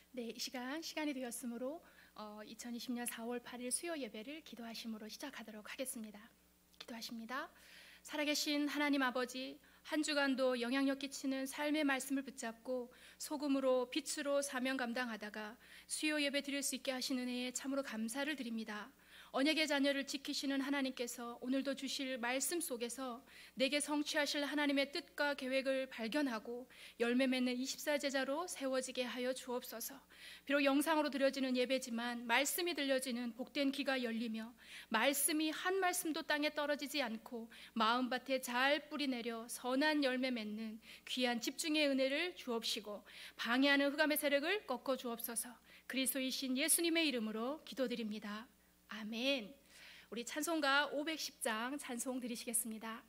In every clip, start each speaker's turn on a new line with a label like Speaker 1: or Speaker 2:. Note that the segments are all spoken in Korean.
Speaker 1: 네, 이 시간이 되었으므로 2020년 4월 8일 수요 예배를 기도하심으로 시작하도록 하겠습니다. 기도하십니다. 살아계신 하나님 아버지, 한 주간도 영향력 끼치는 삶의 말씀을 붙잡고 소금으로 빛으로 사명 감당하다가 수요 예배 드릴 수 있게 하시는 은혜에 참으로 감사를 드립니다. 언약의 자녀를 지키시는 하나님께서 오늘도 주실 말씀 속에서 내게 성취하실 하나님의 뜻과 계획을 발견하고 열매 맺는 24제자로 세워지게 하여 주옵소서. 비록 영상으로 드려지는 예배지만 말씀이 들려지는 복된 귀가 열리며 말씀이 한 말씀도 땅에 떨어지지 않고 마음밭에 잘 뿌리 내려 선한 열매 맺는 귀한 집중의 은혜를 주옵시고 방해하는 흑암의 세력을 꺾어 주옵소서. 그리스도이신 예수님의 이름으로 기도드립니다. 아멘. 우리 찬송가 510장 찬송 드리시겠습니다.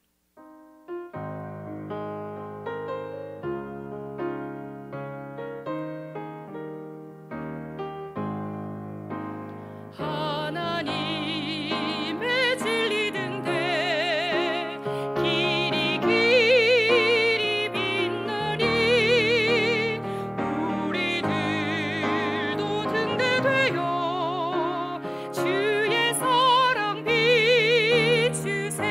Speaker 1: 하나님의 진리 등대 길이 길이 빛나니 우리들도 등대되어 주의 사랑 비추세.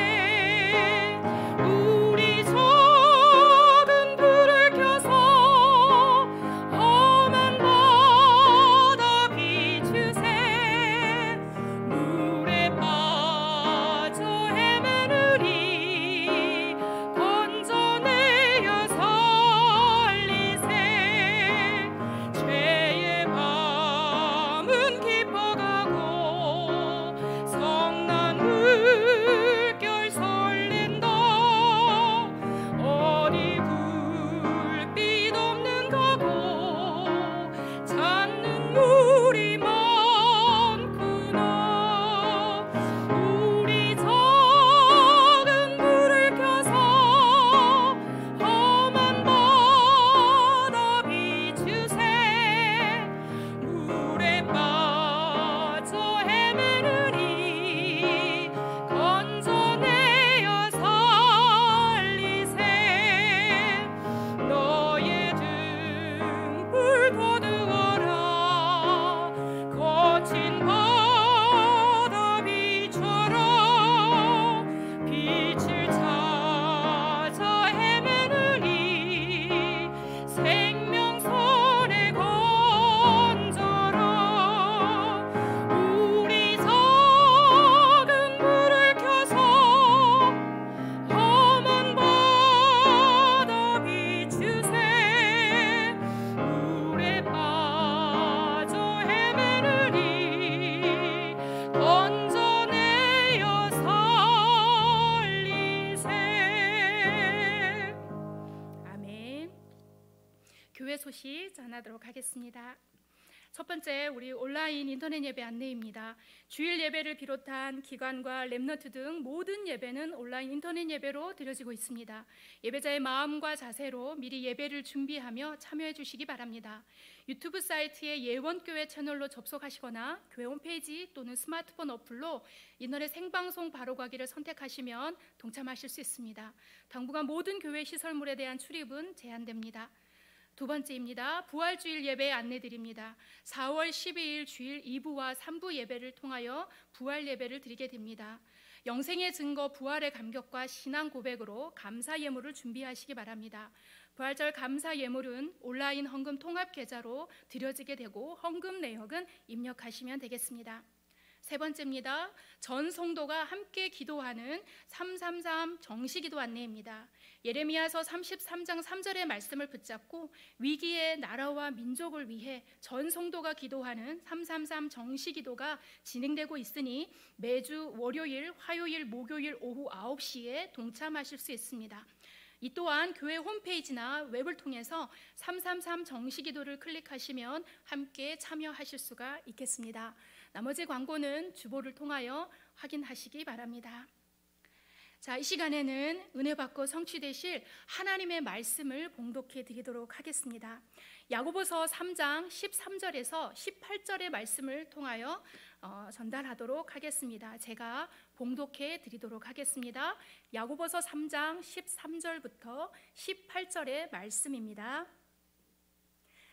Speaker 1: 우리 작은 불을 켜서 험한 바다 비추세. 물에 빠져 헤매느니 건져내어 살리세. 죄의 밤은 깊어가고 성난 물결 설렌다. 어디 불빛 없는 가고 찾는 물이 많구나. 우리 작은 불을 켜서 험한 바다 비추세. 물에 빠져 헤매느니 건져내어 살리세. 너의 등불 거두어라. 거친 바다 비춰라. 빛을 찾아 헤매느니 생명선에 건져라. 우리 작은 불을 켜서 험한 바다 비추세. 물에 빠져 헤매느니 건져내어 살리세. 아멘. 교회 소식 전하도록 하겠습니다. 첫 번째, 우리 온라인 인터넷 예배 안내입니다. 주일 예배를 비롯한 기관과 렘넌트 등 모든 예배는 온라인 인터넷 예배로 드려지고 있습니다. 예배자의 마음과 자세로 미리 예배를 준비하며 참여해 주시기 바랍니다. 유튜브 사이트의 예원교회 채널로 접속하시거나 교회 홈페이지 또는 스마트폰 어플로 인터넷 생방송 바로가기를 선택하시면 동참하실 수 있습니다. 당분간 모든 교회 시설물에 대한 출입은 제한됩니다. 두 번째입니다. 부활주일 예배 안내드립니다. 4월 12일 주일 2부와 3부 예배를 통하여 부활 예배를 드리게 됩니다. 영생의 증거 부활의 감격과 신앙 고백으로 감사 예물을 준비하시기 바랍니다. 부활절 감사 예물은 온라인 헌금 통합 계좌로 드려지게 되고 헌금 내역은 입력하시면 되겠습니다. 세 번째입니다. 전 성도가 함께 기도하는 333 정시기도 안내입니다. 예레미야서 33장 3절의 말씀을 붙잡고 위기의 나라와 민족을 위해 전 성도가 기도하는 333 정시기도가 진행되고 있으니 매주 월요일, 화요일, 목요일 오후 9시에 동참하실 수 있습니다. 이 또한 교회 홈페이지나 웹을 통해서 333 정시기도를 클릭하시면 함께 참여하실 수가 있겠습니다. 나머지 광고는 주보를 통하여 확인하시기 바랍니다. 자, 이 시간에는 은혜 받고 성취되실 하나님의 말씀을 봉독해 드리도록 하겠습니다. 야고보서 3장 13절에서 18절의 말씀을 통하여 전달하도록 하겠습니다. 제가 봉독해 드리도록 하겠습니다. 야고보서 3장 13절부터 18절의 말씀입니다.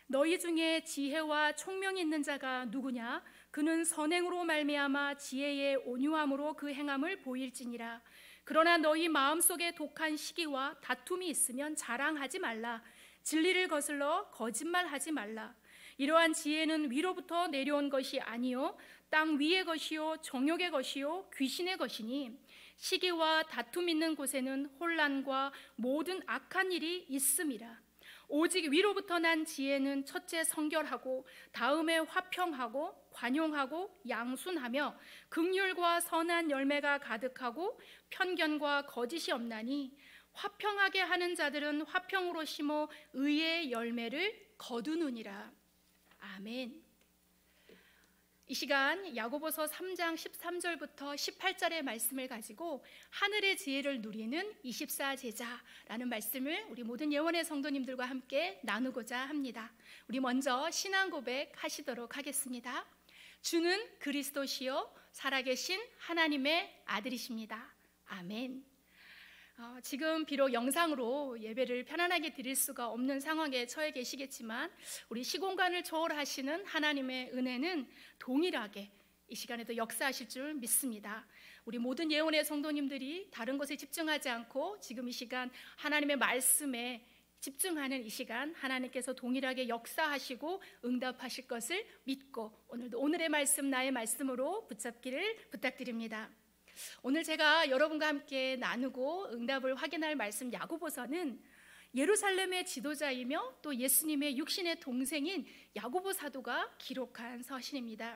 Speaker 1: 너희 중에 지혜와 총명이 있는 자가 누구냐? 그는 선행으로 말미암아 지혜의 온유함으로 그 행함을 보일지니라. 그러나 너희 마음속에 독한 시기와 다툼이 있으면 자랑하지 말라. 진리를 거슬러 거짓말하지 말라. 이러한 지혜는 위로부터 내려온 것이 아니요 땅 위의 것이요 정욕의 것이요 귀신의 것이니 시기와 다툼 있는 곳에는 혼란과 모든 악한 일이 있음이라. 오직 위로부터 난 지혜는 첫째 성결하고 다음에 화평하고 관용하고 양순하며 긍휼과 선한 열매가 가득하고 편견과 거짓이 없나니 화평하게 하는 자들은 화평으로 심어 의의 열매를 거두느니라. 아멘. 이 시간 야고보서 3장 13절부터 18절의 말씀을 가지고 하늘의 지혜를 누리는 24제자라는 말씀을 우리 모든 예원의 성도님들과 함께 나누고자 합니다. 우리 먼저 신앙 고백 하시도록 하겠습니다. 주는 그리스도시요 살아계신 하나님의 아들이십니다. 아멘. 지금 비록 영상으로 예배를 편안하게 드릴 수가 없는 상황에 처해 계시겠지만 우리 시공간을 초월하시는 하나님의 은혜는 동일하게 이 시간에도 역사하실 줄 믿습니다. 우리 모든 예언의 성도님들이 다른 것에 집중하지 않고 지금 이 시간 하나님의 말씀에 집중하는 이 시간 하나님께서 동일하게 역사하시고 응답하실 것을 믿고 오늘도 오늘의 말씀 나의 말씀으로 붙잡기를 부탁드립니다. 오늘 제가 여러분과 함께 나누고 응답을 확인할 말씀 야고보서는 예루살렘의 지도자이며 또 예수님의 육신의 동생인 야고보 사도가 기록한 서신입니다.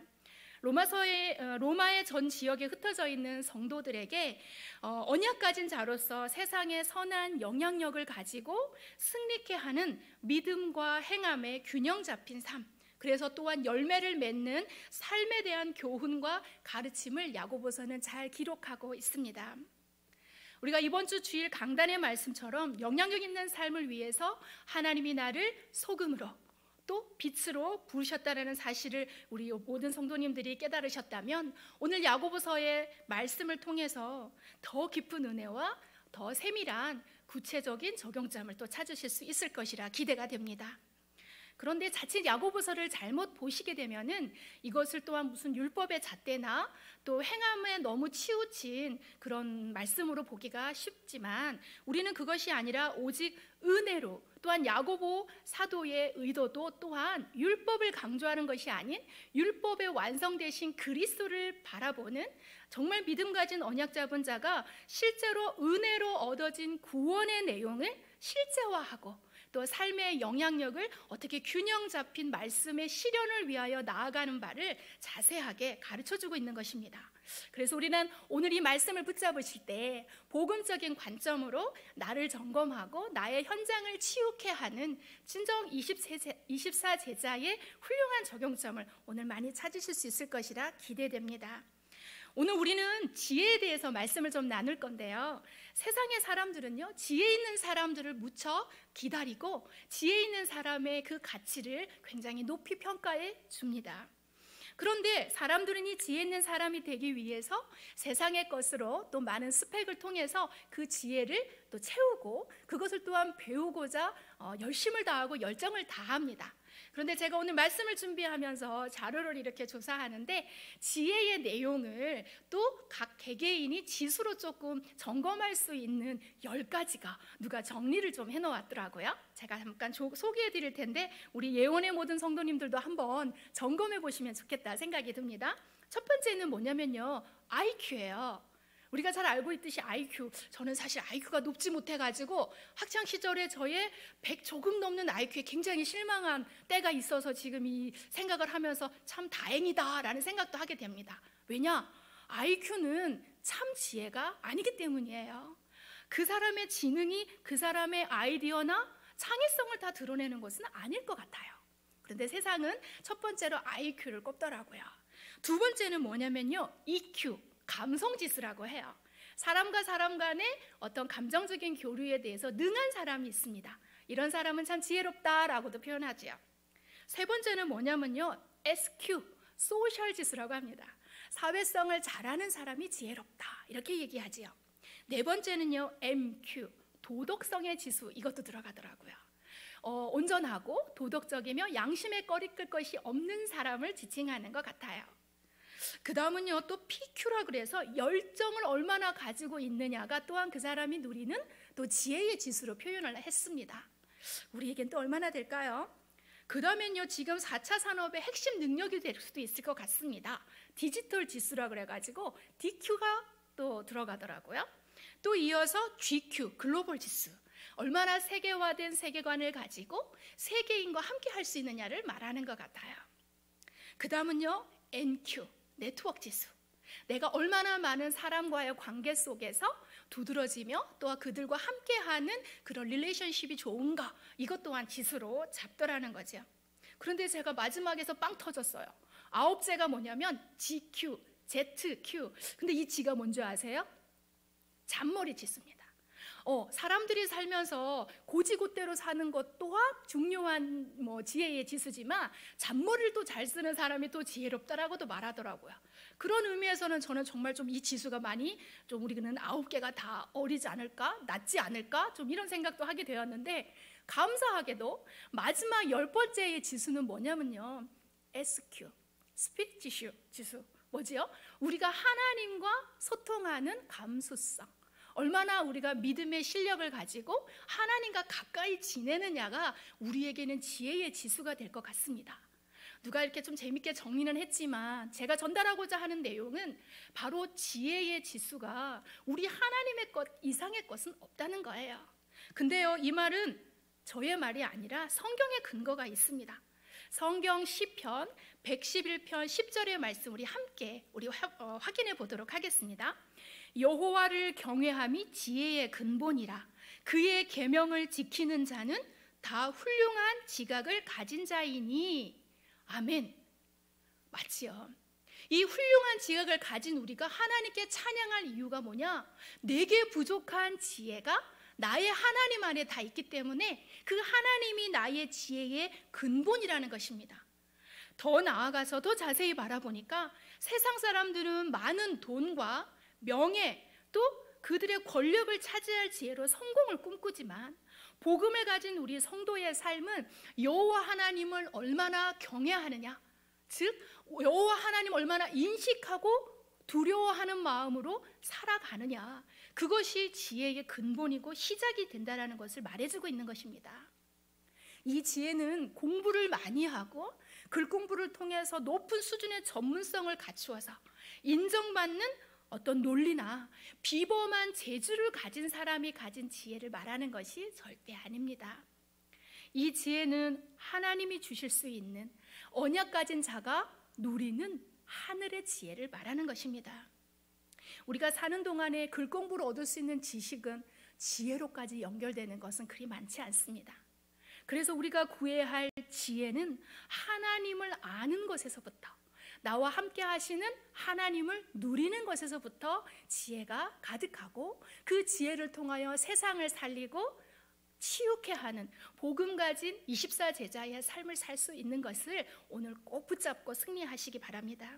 Speaker 1: 로마의 전 지역에 흩어져 있는 성도들에게 언약 가진 자로서 세상의 선한 영향력을 가지고 승리케 하는 믿음과 행함의 균형 잡힌 삶, 그래서 또한 열매를 맺는 삶에 대한 교훈과 가르침을 야고보서는 잘 기록하고 있습니다. 우리가 이번 주 주일 강단의 말씀처럼 영향력 있는 삶을 위해서 하나님이 나를 소금으로 또 빛으로 부르셨다는 사실을 우리 모든 성도님들이 깨달으셨다면 오늘 야고보서의 말씀을 통해서 더 깊은 은혜와 더 세밀한 구체적인 적용점을 또 찾으실 수 있을 것이라 기대가 됩니다. 그런데 자칫 야고보서를 잘못 보시게 되면은 이것을 또한 무슨 율법의 잣대나 또 행함에 너무 치우친 그런 말씀으로 보기가 쉽지만 우리는 그것이 아니라 오직 은혜로, 또한 야고보 사도의 의도도 또한 율법을 강조하는 것이 아닌 율법의 완성되신 그리스도를 바라보는 정말 믿음 가진 언약 잡은 자가 실제로 은혜로 얻어진 구원의 내용을 실제화하고 또 삶의 영향력을 어떻게 균형 잡힌 말씀의 실현을 위하여 나아가는 바를 자세하게 가르쳐주고 있는 것입니다. 그래서 우리는 오늘 이 말씀을 붙잡으실 때 복음적인 관점으로 나를 점검하고 나의 현장을 치유케 하는 진정 24제자의 훌륭한 적용점을 오늘 많이 찾으실 수 있을 것이라 기대됩니다. 오늘 우리는 지혜에 대해서 말씀을 좀 나눌 건데요. 세상의 사람들은요, 지혜 있는 사람들을 무척 기다리고 지혜 있는 사람의 그 가치를 굉장히 높이 평가해 줍니다. 그런데 사람들은 이 지혜 있는 사람이 되기 위해서 세상의 것으로 또 많은 스펙을 통해서 그 지혜를 또 채우고 그것을 또한 배우고자 열심을 다하고 열정을 다합니다. 그런데 제가 오늘 말씀을 준비하면서 자료를 이렇게 조사하는데 지혜의 내용을 또 각 개개인이 지수로 조금 점검할 수 있는 10가지가 누가 정리를 좀 해놓았더라고요. 제가 잠깐 소개해 드릴 텐데 우리 예원의 모든 성도님들도 한번 점검해 보시면 좋겠다 생각이 듭니다. 첫 번째는 뭐냐면요, IQ예요. 우리가 잘 알고 있듯이 IQ, 저는 사실 IQ가 높지 못해가지고 학창시절에 저의 100 조금 넘는 IQ에 굉장히 실망한 때가 있어서 지금 이 생각을 하면서 참 다행이다라는 생각도 하게 됩니다. 왜냐? IQ는 참 지혜가 아니기 때문이에요. 그 사람의 지능이 그 사람의 아이디어나 창의성을 다 드러내는 것은 아닐 것 같아요. 그런데 세상은 첫 번째로 IQ를 꼽더라고요. 두 번째는 뭐냐면요, EQ, 감성지수라고 해요. 사람과 사람 간의 어떤 감정적인 교류에 대해서 능한 사람이 있습니다. 이런 사람은 참 지혜롭다라고도 표현하지요. 세 번째는 뭐냐면요, SQ, 소셜지수라고 합니다. 사회성을 잘하는 사람이 지혜롭다 이렇게 얘기하지요. 네 번째는요, MQ, 도덕성의 지수, 이것도 들어가더라고요. 온전하고 도덕적이며 양심에 꺼리낄 것이 없는 사람을 지칭하는 것 같아요. 그 다음은요, 또 PQ라 그래서 열정을 얼마나 가지고 있느냐가 또한 그 사람이 누리는 또 지혜의 지수로 표현을 했습니다. 우리에겐 또 얼마나 될까요? 그 다음엔요, 지금 4차 산업의 핵심 능력이 될 수도 있을 것 같습니다. 디지털 지수라 그래가지고 DQ가 또 들어가더라고요. 또 이어서 GQ, 글로벌 지수. 얼마나 세계화된 세계관을 가지고 세계인과 함께 할 수 있느냐를 말하는 것 같아요. 그 다음은요, NQ, 네트워크 지수. 내가 얼마나 많은 사람과의 관계 속에서 두드러지며 또 그들과 함께하는 그런 릴레이션십이 좋은가, 이것 또한 지수로 잡더라는 거죠. 그런데 제가 마지막에서 빵 터졌어요. 9제가 뭐냐면 GQ, ZQ. 근데 이 G가 뭔지 아세요? 잔머리 지수입니다. 사람들이 살면서 고지고대로 사는 것 또한 중요한 지혜의 지수지만 잔머리를 또 잘 쓰는 사람이 또 지혜롭다라고도 말하더라고요. 그런 의미에서는 저는 정말 좀 이 지수가 많이 좀 우리는 9개가 다 어리지 않을까, 낮지 않을까, 좀 이런 생각도 하게 되었는데, 감사하게도 마지막 10번째의 지수는 뭐냐면요, SQ, 스피릿 지수. 뭐지요? 우리가 하나님과 소통하는 감수성. 얼마나 우리가 믿음의 실력을 가지고 하나님과 가까이 지내느냐가 우리에게는 지혜의 지수가 될 것 같습니다. 누가 이렇게 좀 재밌게 정리는 했지만 제가 전달하고자 하는 내용은 바로 지혜의 지수가 우리 하나님의 것 이상의 것은 없다는 거예요. 근데요, 이 말은 저의 말이 아니라 성경에 근거가 있습니다. 성경 시편 111편 10절의 말씀 우리 함께 확인해 보도록 하겠습니다. 여호와를 경외함이 지혜의 근본이라. 그의 계명을 지키는 자는 다 훌륭한 지각을 가진 자이니. 아멘. 맞지요? 이 훌륭한 지각을 가진 우리가 하나님께 찬양할 이유가 뭐냐? 내게 부족한 지혜가 나의 하나님 안에 다 있기 때문에 그 하나님이 나의 지혜의 근본이라는 것입니다. 더 나아가서 더 자세히 바라보니까 세상 사람들은 많은 돈과 명예, 또 그들의 권력을 차지할 지혜로 성공을 꿈꾸지만 복음을 가진 우리 성도의 삶은 여호와 하나님을 얼마나 경외하느냐, 즉 여호와 하나님을 얼마나 인식하고 두려워하는 마음으로 살아가느냐, 그것이 지혜의 근본이고 시작이 된다는 것을 말해주고 있는 것입니다. 이 지혜는 공부를 많이 하고 글 공부를 통해서 높은 수준의 전문성을 갖추어서 인정받는 어떤 논리나 비범한 재주를 가진 사람이 가진 지혜를 말하는 것이 절대 아닙니다. 이 지혜는 하나님이 주실 수 있는 언약 가진 자가 누리는 하늘의 지혜를 말하는 것입니다. 우리가 사는 동안에 글 공부를 얻을 수 있는 지식은 지혜로까지 연결되는 것은 그리 많지 않습니다. 그래서 우리가 구해야 할 지혜는 하나님을 아는 것에서부터, 나와 함께 하시는 하나님을 누리는 것에서부터 지혜가 가득하고, 그 지혜를 통하여 세상을 살리고 치유케 하는 복음 가진 24제자의 삶을 살 수 있는 것을 오늘 꼭 붙잡고 승리하시기 바랍니다.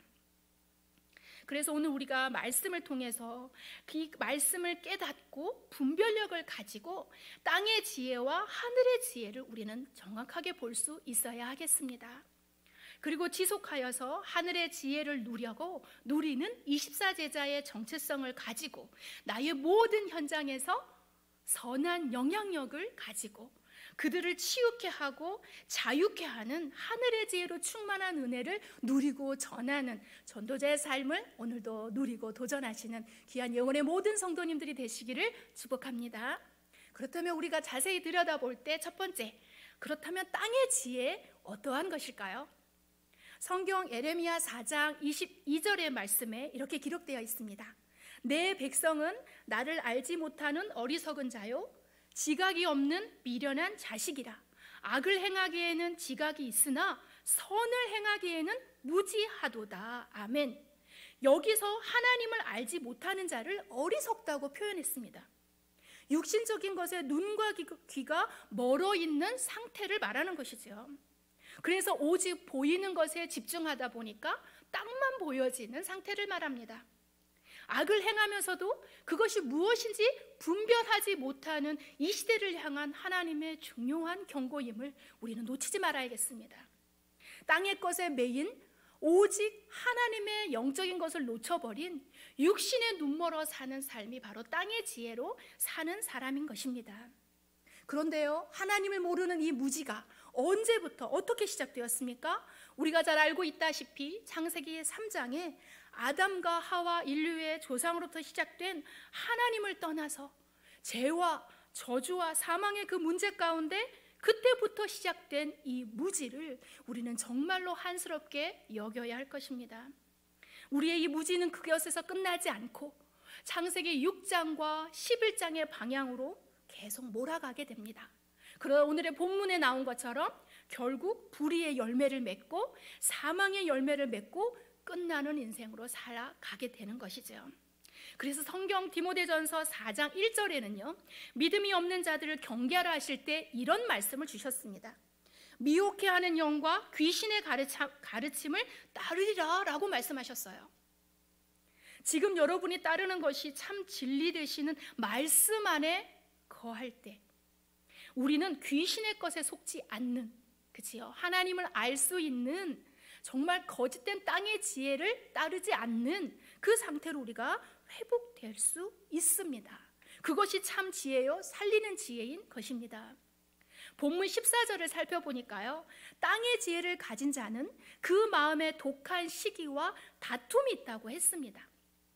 Speaker 1: 그래서 오늘 우리가 말씀을 통해서 그 말씀을 깨닫고 분별력을 가지고 땅의 지혜와 하늘의 지혜를 우리는 정확하게 볼 수 있어야 하겠습니다. 그리고 지속하여서 하늘의 지혜를 누리는 24제자의 정체성을 가지고 나의 모든 현장에서 선한 영향력을 가지고 그들을 치유케 하고 자유케 하는 하늘의 지혜로 충만한 은혜를 누리고 전하는 전도자의 삶을 오늘도 누리고 도전하시는 귀한 영혼의 모든 성도님들이 되시기를 축복합니다. 그렇다면 우리가 자세히 들여다볼 때 첫 번째, 그렇다면 땅의 지혜 어떠한 것일까요? 성경 에레미야 4장 22절의 말씀에 이렇게 기록되어 있습니다. 내 백성은 나를 알지 못하는 어리석은 자요, 지각이 없는 미련한 자식이라. 악을 행하기에는 지각이 있으나 선을 행하기에는 무지하도다. 아멘. 여기서 하나님을 알지 못하는 자를 어리석다고 표현했습니다. 육신적인 것에 눈과 귀가 멀어 있는 상태를 말하는 것이죠. 그래서 오직 보이는 것에 집중하다 보니까 땅만 보여지는 상태를 말합니다. 악을 행하면서도 그것이 무엇인지 분별하지 못하는 이 시대를 향한 하나님의 중요한 경고임을 우리는 놓치지 말아야겠습니다. 땅의 것에 매인 오직 하나님의 영적인 것을 놓쳐버린 육신의 눈멀어 사는 삶이 바로 땅의 지혜로 사는 사람인 것입니다. 그런데요, 하나님을 모르는 이 무지가 언제부터 어떻게 시작되었습니까? 우리가 잘 알고 있다시피 창세기 3장에 아담과 하와 인류의 조상으로부터 시작된 하나님을 떠나서 죄와 저주와 사망의 그 문제 가운데 그때부터 시작된 이 무지를 우리는 정말로 한스럽게 여겨야 할 것입니다. 우리의 이 무지는 그것에서 끝나지 않고 창세기 6장과 11장의 방향으로 계속 몰아가게 됩니다. 그러나 오늘의 본문에 나온 것처럼 결국 불의의 열매를 맺고 사망의 열매를 맺고 끝나는 인생으로 살아가게 되는 것이죠. 그래서 성경 디모데전서 4장 1절에는요, 믿음이 없는 자들을 경계하라 하실 때 이런 말씀을 주셨습니다. 미혹해하는 영과 귀신의 가르침을 따르리라 라고 말씀하셨어요. 지금 여러분이 따르는 것이 참 진리 되시는 말씀 안에 거할 때 우리는 귀신의 것에 속지 않는, 그치요? 하나님을 알 수 있는 정말 거짓된 땅의 지혜를 따르지 않는 그 상태로 우리가 회복될 수 있습니다. 그것이 참 지혜요, 살리는 지혜인 것입니다. 본문 14절을 살펴보니까요, 땅의 지혜를 가진 자는 그 마음에 독한 시기와 다툼이 있다고 했습니다.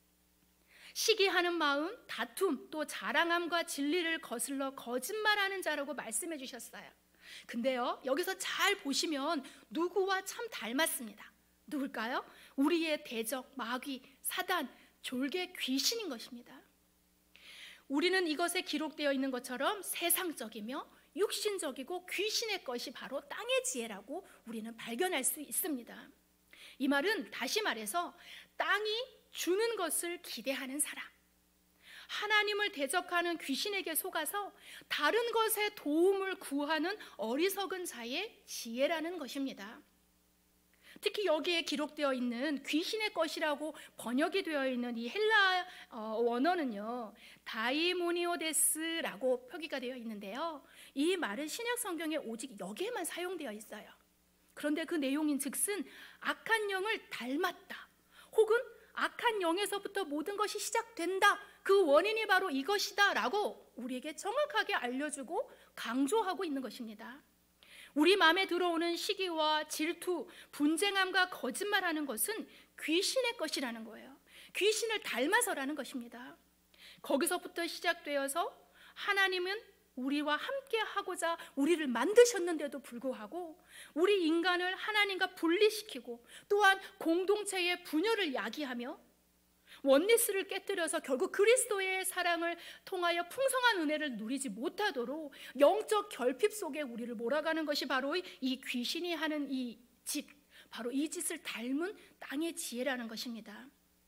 Speaker 1: 시기하는 마음, 다툼, 또 자랑함과 진리를 거슬러 거짓말하는 자라고 말씀해 주셨어요. 근데요, 여기서 잘 보시면 누구와 참 닮았습니다. 누굴까요? 우리의 대적, 마귀, 사단, 졸개, 귀신인 것입니다. 우리는 이것에 기록되어 있는 것처럼 세상적이며 육신적이고 귀신의 것이 바로 땅의 지혜라고 우리는 발견할 수 있습니다. 이 말은 다시 말해서 땅이 주는 것을 기대하는 사람, 하나님을 대적하는 귀신에게 속아서 다른 것에 도움을 구하는 어리석은 자의 지혜라는 것입니다. 특히 여기에 기록되어 있는 귀신의 것이라고 번역이 되어 있는 이 헬라 원어는요, 다이모니오데스라고 표기가 되어 있는데요, 이 말은 신약 성경에 오직 여기에만 사용되어 있어요. 그런데 그 내용인 즉슨 악한 영을 닮았다, 혹은 악한 영에서부터 모든 것이 시작된다, 그 원인이 바로 이것이다 라고 우리에게 정확하게 알려주고 강조하고 있는 것입니다. 우리 마음에 들어오는 시기와 질투, 분쟁함과 거짓말하는 것은 귀신의 것이라는 거예요. 귀신을 닮아서라는 것입니다. 거기서부터 시작되어서 하나님은 우리와 함께 하고자 우리를 만드셨는데도 불구하고 우리 인간을 하나님과 분리시키고 또한 공동체의 분열을 야기하며 원리스를 깨뜨려서 결국 그리스도의 사랑을 통하여 풍성한 은혜를 누리지 못하도록 영적 결핍 속에 우리를 몰아가는 것이 바로 이 귀신이 하는 이 짓, 바로 이 짓을 닮은 땅의 지혜라는 것입니다.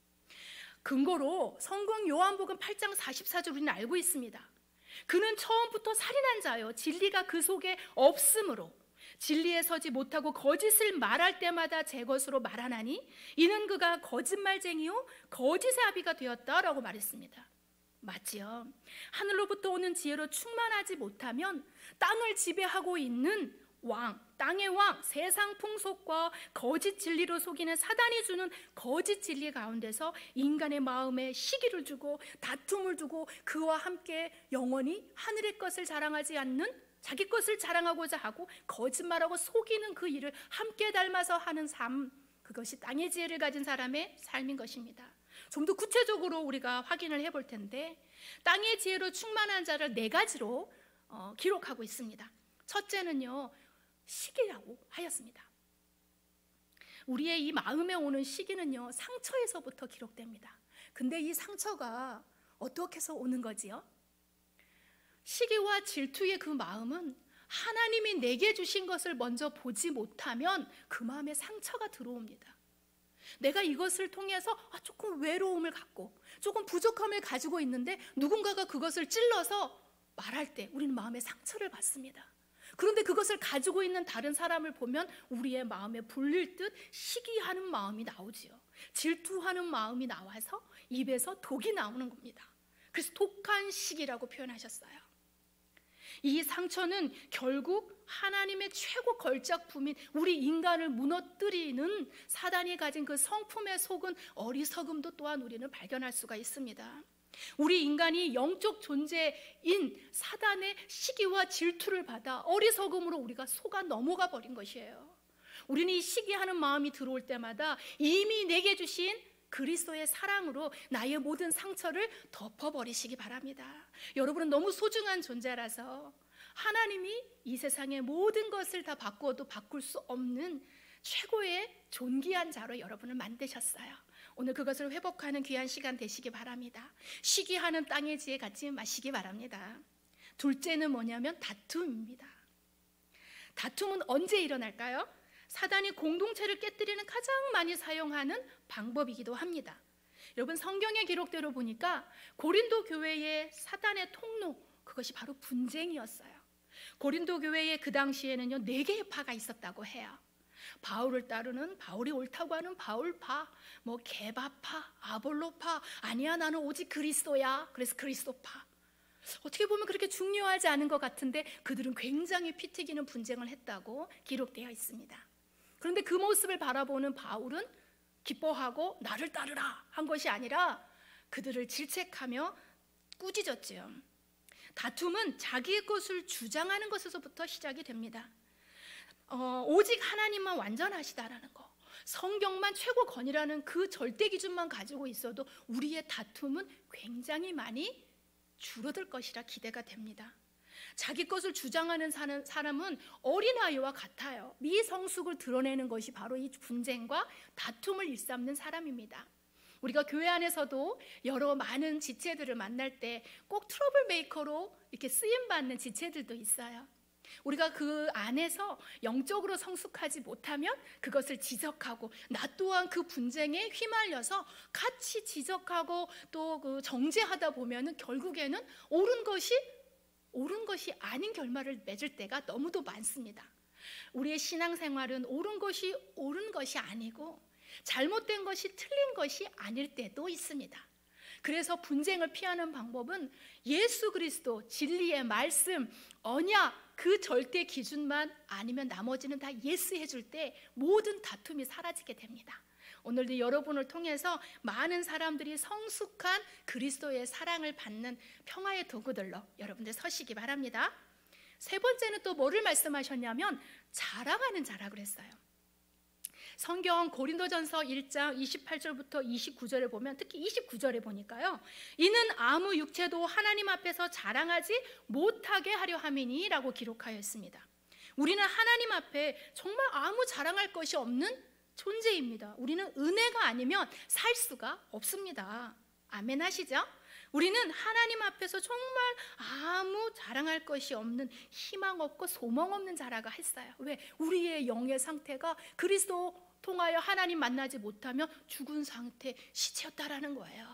Speaker 1: 근거로 성경 요한복음 8장 44절 우리는 알고 있습니다. 그는 처음부터 살인한 자요, 진리가 그 속에 없으므로 진리에 서지 못하고 거짓을 말할 때마다 제 것으로 말하나니 이는 그가 거짓말쟁이요 거짓의 아비가 되었다라고 말했습니다. 맞지요? 하늘로부터 오는 지혜로 충만하지 못하면 땅을 지배하고 있는 왕, 땅의 왕, 세상 풍속과 거짓 진리로 속이는 사단이 주는 거짓 진리 가운데서 인간의 마음에 시기를 주고 다툼을 두고 그와 함께 영원히 하늘의 것을 자랑하지 않는, 자기 것을 자랑하고자 하고 거짓말하고 속이는 그 일을 함께 닮아서 하는 삶, 그것이 땅의 지혜를 가진 사람의 삶인 것입니다. 좀 더 구체적으로 우리가 확인을 해볼 텐데, 땅의 지혜로 충만한 자를 4가지로 기록하고 있습니다. 첫째는요, 시기라고 하였습니다. 우리의 이 마음에 오는 시기는요, 상처에서부터 기록됩니다. 근데 이 상처가 어떻게 해서 오는 거지요? 시기와 질투의 그 마음은 하나님이 내게 주신 것을 먼저 보지 못하면 그 마음에 상처가 들어옵니다. 내가 이것을 통해서 조금 외로움을 갖고 조금 부족함을 가지고 있는데 누군가가 그것을 찔러서 말할 때 우리는 마음에 상처를 받습니다. 그런데 그것을 가지고 있는 다른 사람을 보면 우리의 마음에 불릴 듯 시기하는 마음이 나오지요. 질투하는 마음이 나와서 입에서 독이 나오는 겁니다. 그래서 독한 시기라고 표현하셨어요. 이 상처는 결국 하나님의 최고 걸작품인 우리 인간을 무너뜨리는 사단이 가진 그 성품에 속은 어리석음도 또한 우리는 발견할 수가 있습니다. 우리 인간이 영적 존재인 사단의 시기와 질투를 받아 어리석음으로 우리가 속아 넘어가 버린 것이에요. 우리는 이 시기하는 마음이 들어올 때마다 이미 내게 주신 그리스도의 사랑으로 나의 모든 상처를 덮어버리시기 바랍니다. 여러분은 너무 소중한 존재라서 하나님이 이 세상의 모든 것을 다 바꾸어도 바꿀 수 없는 최고의 존귀한 자로 여러분을 만드셨어요. 오늘 그것을 회복하는 귀한 시간 되시기 바랍니다. 시기하는 땅의 지혜 갖지 마시기 바랍니다. 둘째는 뭐냐면 다툼입니다. 다툼은 언제 일어날까요? 사단이 공동체를 깨뜨리는 가장 많이 사용하는 방법이기도 합니다. 여러분, 성경의 기록대로 보니까 고린도 교회의 사단의 통로, 그것이 바로 분쟁이었어요. 고린도 교회에 그 당시에는요 4개의 파가 있었다고 해요. 바울을 따르는, 바울이 옳다고 하는 바울파, 뭐 게바파, 아볼로파, 아니야 나는 오직 그리스도야, 그래서 그리스도파. 어떻게 보면 그렇게 중요하지 않은 것 같은데 그들은 굉장히 피 튀기는 분쟁을 했다고 기록되어 있습니다. 그런데 그 모습을 바라보는 바울은 기뻐하고 나를 따르라 한 것이 아니라 그들을 질책하며 꾸짖었지요. 다툼은 자기의 것을 주장하는 것에서부터 시작이 됩니다. 오직 하나님만 완전하시다라는 거, 성경만 최고권이라는 그 절대 기준만 가지고 있어도 우리의 다툼은 굉장히 많이 줄어들 것이라 기대가 됩니다. 자기 것을 주장하는 사람은 어린아이와 같아요. 미성숙을 드러내는 것이 바로 이 분쟁과 다툼을 일삼는 사람입니다. 우리가 교회 안에서도 여러 많은 지체들을 만날 때 꼭 트러블 메이커로 이렇게 쓰임받는 지체들도 있어요. 우리가 그 안에서 영적으로 성숙하지 못하면 그것을 지적하고 나 또한 그 분쟁에 휘말려서 같이 지적하고 또 그 정죄하다 보면은 결국에는 옳은 것이 아닌 결말을 맺을 때가 너무도 많습니다. 우리의 신앙생활은 옳은 것이 아니고 잘못된 것이 틀린 것이 아닐 때도 있습니다. 그래서 분쟁을 피하는 방법은 예수 그리스도, 진리의 말씀, 언약, 그 절대 기준만 아니면 나머지는 다 예스해 줄 때 모든 다툼이 사라지게 됩니다. 오늘도 여러분을 통해서 많은 사람들이 성숙한 그리스도의 사랑을 받는 평화의 도구들로 여러분들 서시기 바랍니다. 세 번째는 또 뭐를 말씀하셨냐면 자랑하는 자라 그랬어요. 성경 고린도전서 1장 28절부터 29절을 보면 특히 29절에 보니까요, 이는 아무 육체도 하나님 앞에서 자랑하지 못하게 하려 함이니 라고 기록하여 있습니다. 우리는 하나님 앞에 정말 아무 자랑할 것이 없는 존재입니다. 우리는 은혜가 아니면 살 수가 없습니다. 아멘 하시죠? 우리는 하나님 앞에서 정말 아무 자랑할 것이 없는, 희망 없고 소망 없는 자라고 했어요. 왜? 우리의 영의 상태가 그리스도 통하여 하나님 만나지 못하면 죽은 상태, 시체였다라는 거예요.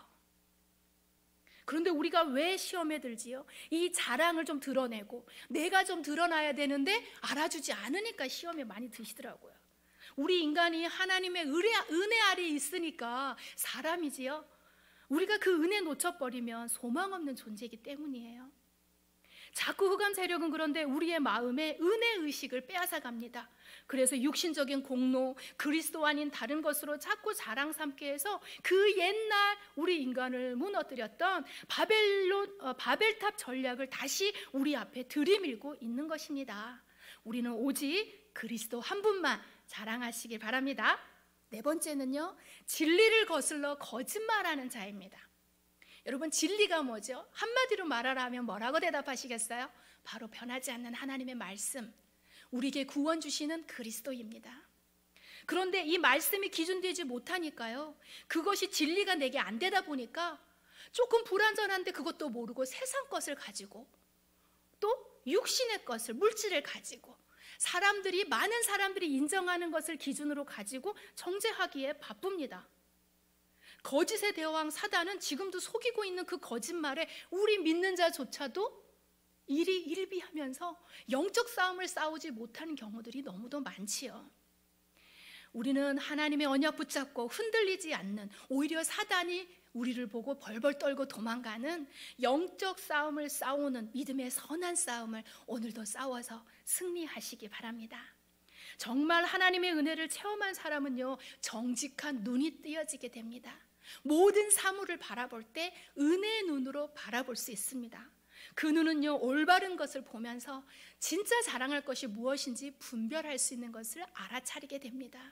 Speaker 1: 그런데 우리가 왜 시험에 들지요? 이 자랑을 좀 드러내고 내가 좀 드러나야 되는데 알아주지 않으니까 시험에 많이 드시더라고요. 우리 인간이 하나님의 은혜 아래 있으니까 사람이지요. 우리가 그 은혜 놓쳐버리면 소망 없는 존재이기 때문이에요. 자꾸 흑암 세력은 그런데 우리의 마음에 은혜 의식을 빼앗아 갑니다. 그래서 육신적인 공로, 그리스도 아닌 다른 것으로 자꾸 자랑 삼게 해서 그 옛날 우리 인간을 무너뜨렸던 바벨탑 전략을 다시 우리 앞에 들이밀고 있는 것입니다. 우리는 오직 그리스도 한 분만 자랑하시길 바랍니다. 네 번째는요, 진리를 거슬러 거짓말하는 자입니다. 여러분, 진리가 뭐죠? 한마디로 말하라 하면 뭐라고 대답하시겠어요? 바로 변하지 않는 하나님의 말씀, 우리에게 구원 주시는 그리스도입니다. 그런데 이 말씀이 기준되지 못하니까요, 그것이 진리가 내게 안 되다 보니까 조금 불완전한데 그것도 모르고 세상 것을 가지고 또 육신의 것을, 물질을 가지고 많은 사람들이 인정하는 것을 기준으로 가지고 정죄하기에 바쁩니다. 거짓의 대왕 사단은 지금도 속이고 있는 그 거짓말에 우리 믿는 자조차도 일이 일비하면서 영적 싸움을 싸우지 못하는 경우들이 너무도 많지요. 우리는 하나님의 언약 붙잡고 흔들리지 않는, 오히려 사단이 우리를 보고 벌벌 떨고 도망가는 영적 싸움을 싸우는 믿음의 선한 싸움을 오늘도 싸워서 승리하시기 바랍니다. 정말 하나님의 은혜를 체험한 사람은요, 정직한 눈이 띄어지게 됩니다. 모든 사물을 바라볼 때 은혜의 눈으로 바라볼 수 있습니다. 그 눈은요, 올바른 것을 보면서 진짜 자랑할 것이 무엇인지 분별할 수 있는 것을 알아차리게 됩니다.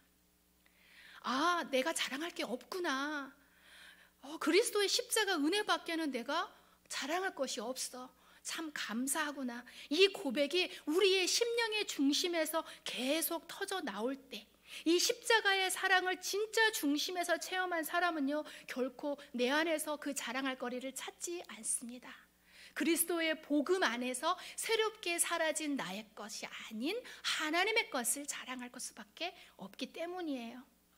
Speaker 1: 아, 내가 자랑할 게 없구나. 그리스도의 십자가 은혜밖에는 내가 자랑할 것이 없어. 참 감사하구나. 이 고백이 우리의 심령의 중심에서 계속 터져 나올 때, 이 십자가의 사랑을 진짜 중심에서 체험한 사람은요, 결코 내 안에서 그 자랑할 거리를 찾지 않습니다. 그리스도의 복음 안에서 새롭게 사라진 나의 것이 아닌 하나님의 것을 자랑할 수밖에 없기 때문이에요.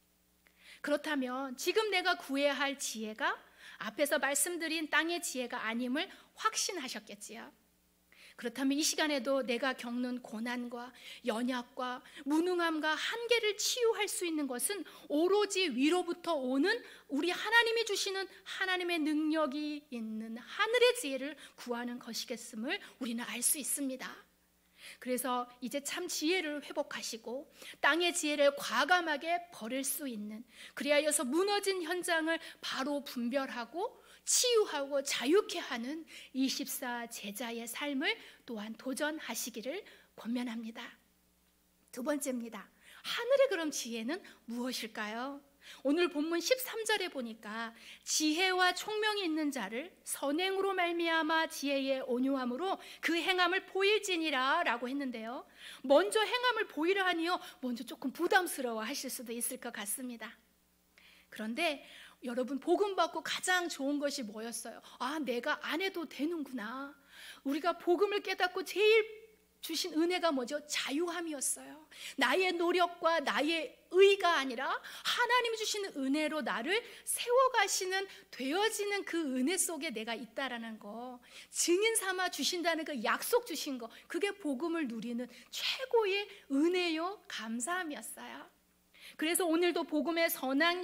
Speaker 1: 그렇다면 지금 내가 구해야 할 지혜가 앞에서 말씀드린 땅의 지혜가 아님을 확신하셨겠지요. 그렇다면 이 시간에도 내가 겪는 고난과 연약과 무능함과 한계를 치유할 수 있는 것은 오로지 위로부터 오는 우리 하나님이 주시는 하나님의 능력이 있는 하늘의 지혜를 구하는 것이겠음을 우리는 알 수 있습니다. 그래서 이제 참 지혜를 회복하시고 땅의 지혜를 과감하게 버릴 수 있는, 그리하여서 무너진 현장을 바로 분별하고 치유하고 자유케 하는 24 제자의 삶을 또한 도전하시기를 권면합니다. 두 번째입니다. 하늘의 그럼 지혜는 무엇일까요? 오늘 본문 13절에 보니까 지혜와 총명이 있는 자를 선행으로 말미암아 지혜의 온유함으로 그 행함을 보일지니라 라고 했는데요, 먼저 행함을 보이려 하니요, 먼저 조금 부담스러워 하실 수도 있을 것 같습니다. 그런데 여러분, 복음 받고 가장 좋은 것이 뭐였어요? 아, 내가 안 해도 되는구나. 우리가 복음을 깨닫고 제일 주신 은혜가 뭐죠? 자유함이었어요. 나의 노력과 나의 의가 아니라 하나님이 주시는 은혜로 나를 세워가시는, 되어지는 그 은혜 속에 내가 있다라는 거, 증인 삼아 주신다는 그 약속 주신 거, 그게 복음을 누리는 최고의 은혜요, 감사함이었어요. 그래서 오늘도 복음에 선한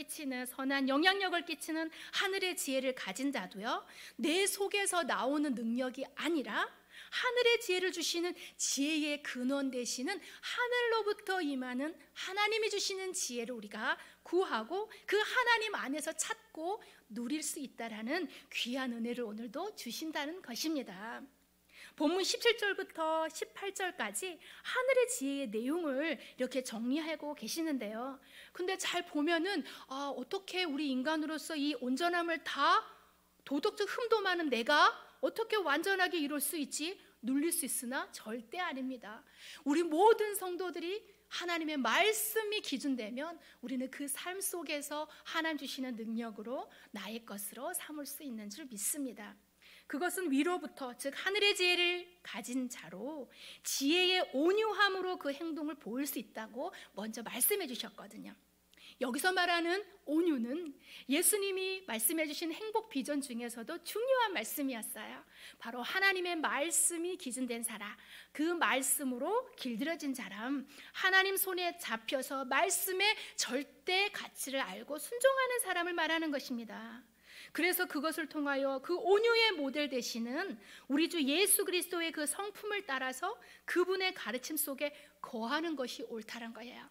Speaker 1: 영향력을 끼치는 하늘의 지혜를 가진 자도요, 내 속에서 나오는 능력이 아니라 하늘의 지혜를 주시는 지혜의 근원 되시는 하늘로부터 임하는 하나님이 주시는 지혜를 우리가 구하고 그 하나님 안에서 찾고 누릴 수 있다라는 귀한 은혜를 오늘도 주신다는 것입니다. 본문 17절부터 18절까지 하늘의 지혜의 내용을 이렇게 정리하고 계시는데요, 근데 잘 보면은 어떻게 우리 인간으로서 이 온전함을 다, 도덕적 흠도 많은 내가 어떻게 완전하게 이룰 수 있지? 누릴 수 있으나 절대 아닙니다. 우리 모든 성도들이 하나님의 말씀이 기준되면 우리는 그 삶 속에서 하나님 주시는 능력으로 나의 것으로 삼을 수 있는 줄 믿습니다. 그것은 위로부터, 즉 하늘의 지혜를 가진 자로 지혜의 온유함으로 그 행동을 보일 수 있다고 먼저 말씀해 주셨거든요. 여기서 말하는 온유는 예수님이 말씀해 주신 행복 비전 중에서도 중요한 말씀이었어요. 바로 하나님의 말씀이 기준된 사람, 그 말씀으로 길들여진 사람, 하나님 손에 잡혀서 말씀의 절대 가치를 알고 순종하는 사람을 말하는 것입니다. 그래서 그것을 통하여 그 온유의 모델 되시는 우리 주 예수 그리스도의 그 성품을 따라서 그분의 가르침 속에 거하는 것이 옳다는 거예요.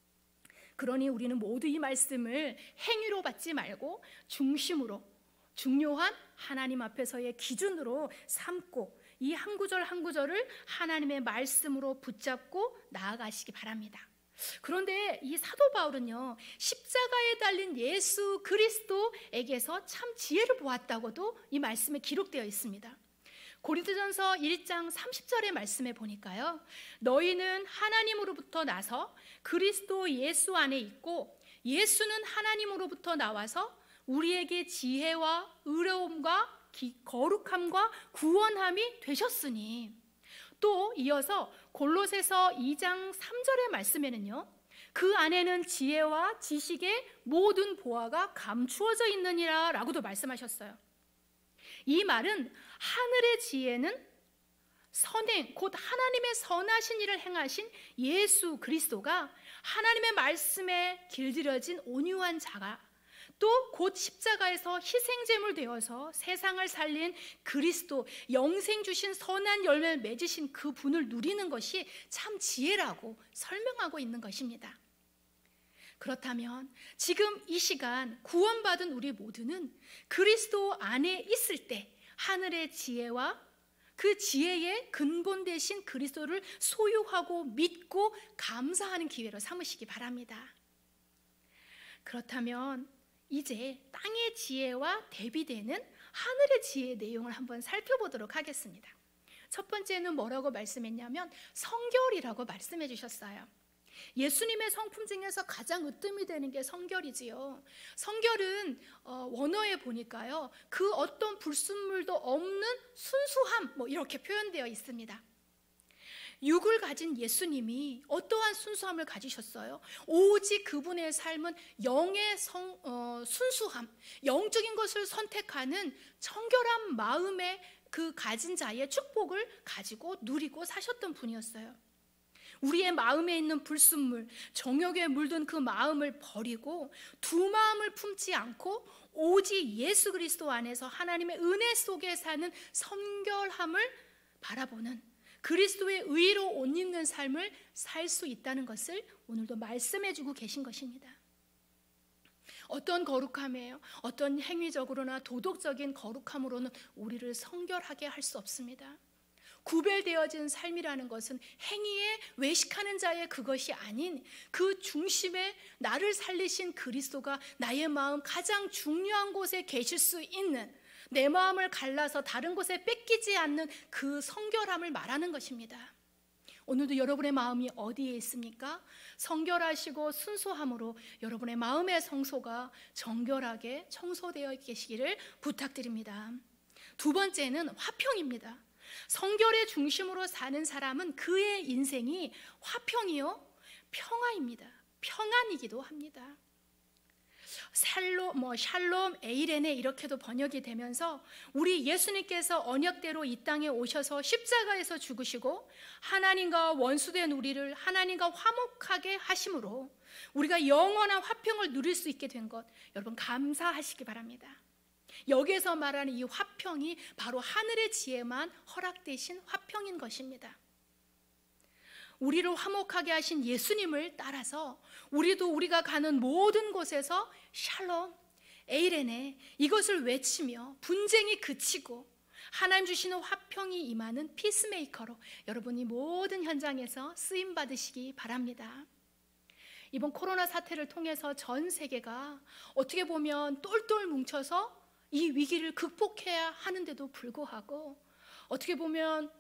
Speaker 1: 그러니 우리는 모두 이 말씀을 행위로 받지 말고 중심으로, 중요한 하나님 앞에서의 기준으로 삼고 이 한 구절 한 구절을 하나님의 말씀으로 붙잡고 나아가시기 바랍니다. 그런데 이 사도 바울은요, 십자가에 달린 예수 그리스도에게서 참 지혜를 보았다고도 이 말씀에 기록되어 있습니다. 고린도전서 1장 30절의 말씀에 보니까요, 너희는 하나님으로부터 나서 그리스도 예수 안에 있고 예수는 하나님으로부터 나와서 우리에게 지혜와 의로움과 거룩함과 구원함이 되셨으니, 또 이어서 골로새서 2장 3절의 말씀에는요, 그 안에는 지혜와 지식의 모든 보화가 감추어져 있느니라 라고도 말씀하셨어요. 이 말은 하늘의 지혜는 선행, 곧 하나님의 선하신 일을 행하신 예수 그리스도가 하나님의 말씀에 길들여진 온유한 자가 또 곧 십자가에서 희생제물 되어서 세상을 살린 그리스도, 영생 주신 선한 열매를 맺으신 그 분을 누리는 것이 참 지혜라고 설명하고 있는 것입니다. 그렇다면 지금 이 시간 구원받은 우리 모두는 그리스도 안에 있을 때 하늘의 지혜와 그 지혜의 근본 되신 그리스도를 소유하고 믿고 감사하는 기회로 삼으시기 바랍니다. 그렇다면 이제 땅의 지혜와 대비되는 하늘의 지혜의 내용을 한번 살펴보도록 하겠습니다. 첫 번째는 뭐라고 말씀했냐면 성결이라고 말씀해 주셨어요. 예수님의 성품 중에서 가장 으뜸이 되는 게 성결이지요. 성결은 원어에 보니까요, 그 어떤 불순물도 없는 순수함, 이렇게 표현되어 있습니다. 육을 가진 예수님이 어떠한 순수함을 가지셨어요? 오직 그분의 삶은 영의 순수함, 영적인 것을 선택하는 청결한 마음의 그 가진 자의 축복을 가지고 누리고 사셨던 분이었어요. 우리의 마음에 있는 불순물, 정욕에 물든 그 마음을 버리고 두 마음을 품지 않고 오직 예수 그리스도 안에서 하나님의 은혜 속에 사는 성결함을 바라보는 그리스도의 의로 옷 입는 삶을 살 수 있다는 것을 오늘도 말씀해 주고 계신 것입니다. 어떤 거룩함이에요? 어떤 행위적으로나 도덕적인 거룩함으로는 우리를 성결하게 할 수 없습니다. 구별되어진 삶이라는 것은 행위에 외식하는 자의 그것이 아닌 그 중심에 나를 살리신 그리스도가 나의 마음 가장 중요한 곳에 계실 수 있는, 내 마음을 갈라서 다른 곳에 뺏기지 않는 그 성결함을 말하는 것입니다. 오늘도 여러분의 마음이 어디에 있습니까? 성결하시고 순수함으로 여러분의 마음의 성소가 정결하게 청소되어 계시기를 부탁드립니다. 두 번째는 화평입니다. 성결의 중심으로 사는 사람은 그의 인생이 화평이요, 평화입니다. 평안이기도 합니다. 샬롬 에이레네 이렇게도 번역이 되면서 우리 예수님께서 언약대로 이 땅에 오셔서 십자가에서 죽으시고 하나님과 원수된 우리를 하나님과 화목하게 하심으로 우리가 영원한 화평을 누릴 수 있게 된 것, 여러분 감사하시기 바랍니다. 여기에서 말하는 이 화평이 바로 하늘의 지혜만 허락되신 화평인 것입니다. 우리를 화목하게 하신 예수님을 따라서 우리도 우리가 가는 모든 곳에서 샬롬, 에이레네 이것을 외치며 분쟁이 그치고 하나님 주시는 화평이 임하는 피스메이커로 여러분이 모든 현장에서 쓰임 받으시기 바랍니다. 이번 코로나 사태를 통해서 전 세계가 어떻게 보면 똘똘 뭉쳐서 이 위기를 극복해야 하는데도 불구하고 어떻게 보면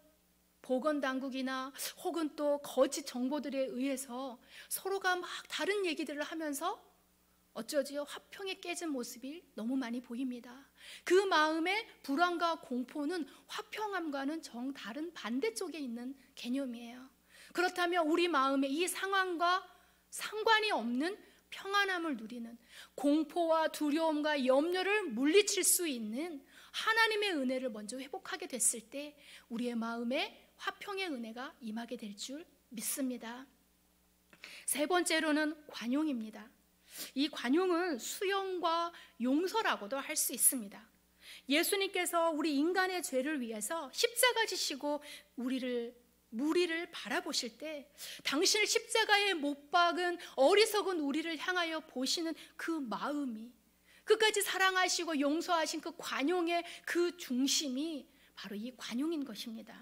Speaker 1: 보건당국이나 혹은 또 거짓 정보들에 의해서 서로가 막 다른 얘기들을 하면서 어쩌지요? 화평에 깨진 모습이 너무 많이 보입니다. 그 마음의 불안과 공포는 화평함과는 정다른 반대쪽에 있는 개념이에요. 그렇다면 우리 마음에 이 상황과 상관이 없는 평안함을 누리는, 공포와 두려움과 염려를 물리칠 수 있는 하나님의 은혜를 먼저 회복하게 됐을 때 우리의 마음에 화평의 은혜가 임하게 될 줄 믿습니다. 세 번째로는 관용입니다. 이 관용은 수용과 용서라고도 할 수 있습니다. 예수님께서 우리 인간의 죄를 위해서 십자가 지시고 우리를 바라보실 때 당신을 십자가에 못 박은 어리석은 우리를 향하여 보시는 그 마음이, 끝까지 사랑하시고 용서하신 그 관용의 그 중심이 바로 이 관용인 것입니다.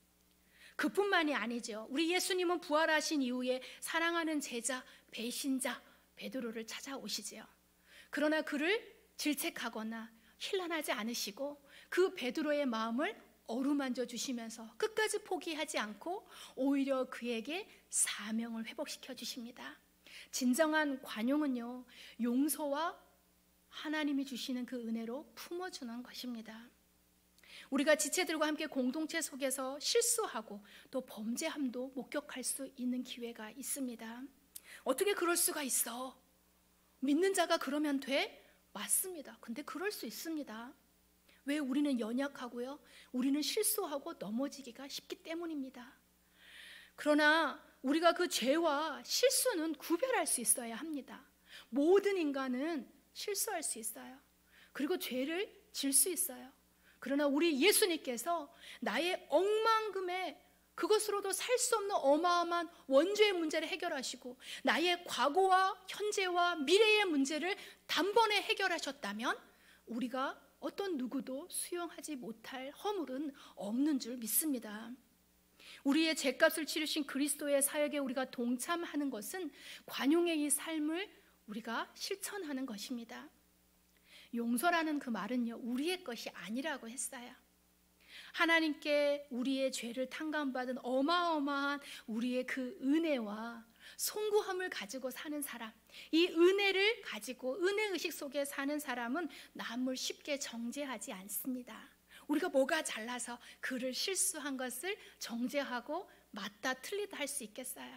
Speaker 1: 그뿐만이 아니죠. 우리 예수님은 부활하신 이후에 사랑하는 제자, 배신자 베드로를 찾아오시지요. 그러나 그를 질책하거나 힐난하지 않으시고 그 베드로의 마음을 어루만져 주시면서 끝까지 포기하지 않고 오히려 그에게 사명을 회복시켜 주십니다. 진정한 관용은요, 용서와 하나님이 주시는 그 은혜로 품어주는 것입니다. 우리가 지체들과 함께 공동체 속에서 실수하고 또 범죄함도 목격할 수 있는 기회가 있습니다. 어떻게 그럴 수가 있어? 믿는 자가 그러면 돼? 맞습니다. 근데 그럴 수 있습니다. 왜 우리는 연약하고요? 우리는 실수하고 넘어지기가 쉽기 때문입니다. 그러나 우리가 그 죄와 실수는 구별할 수 있어야 합니다. 모든 인간은 실수할 수 있어요. 그리고 죄를 질 수 있어요. 그러나 우리 예수님께서 나의 억만금의 그것으로도 살 수 없는 어마어마한 원죄의 문제를 해결하시고 나의 과거와 현재와 미래의 문제를 단번에 해결하셨다면 우리가 어떤 누구도 수용하지 못할 허물은 없는 줄 믿습니다. 우리의 죄값을 치르신 그리스도의 사역에 우리가 동참하는 것은 관용의 이 삶을 우리가 실천하는 것입니다. 용서라는 그 말은요, 우리의 것이 아니라고 했어요. 하나님께 우리의 죄를 탕감받은 어마어마한 우리의 그 은혜와 송구함을 가지고 사는 사람, 이 은혜를 가지고 은혜의식 속에 사는 사람은 남을 쉽게 정죄하지 않습니다. 우리가 뭐가 잘나서 그를 실수한 것을 정죄하고 맞다 틀리다 할 수 있겠어요?